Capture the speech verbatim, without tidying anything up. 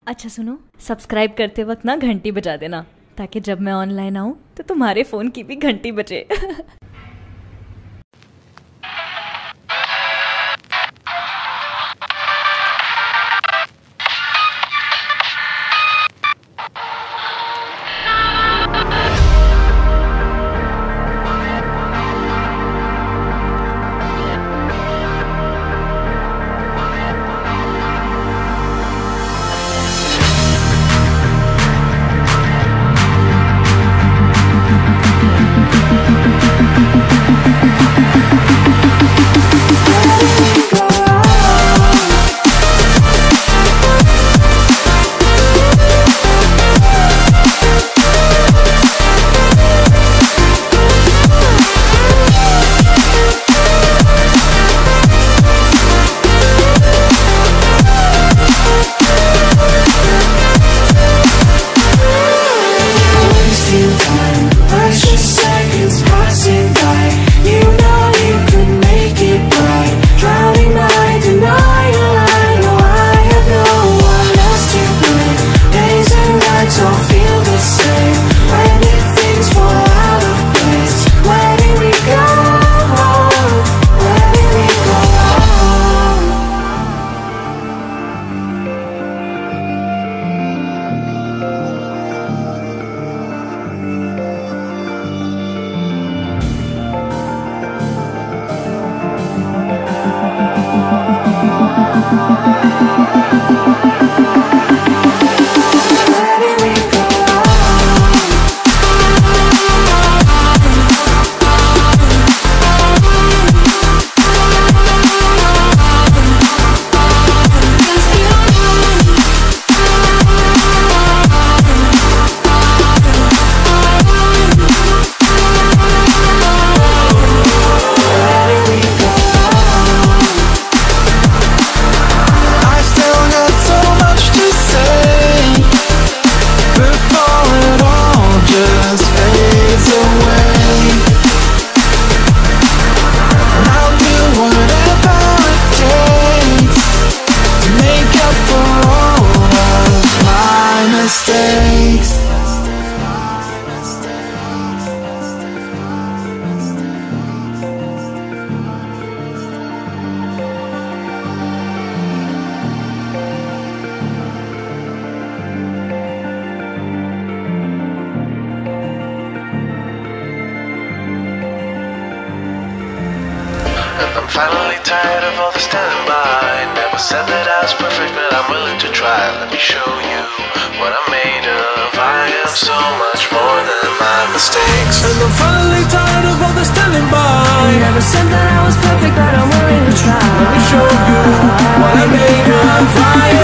अच्छा सुनो, सब्सक्राइब करते वक्त ना घंटी बजा देना, ताकि जब मैं ऑनलाइन आऊँ तो तुम्हारे फ़ोन की भी घंटी बजे। I'm finally tired of all the standing by. Never said that I was perfect, but I'm willing to try. Let me show you what I'm made of. I am so much more than my mistakes. And I'm finally tired of all the standing by. Never said that I was perfect, but I'm willing to try. Let me show you what I'm made of. I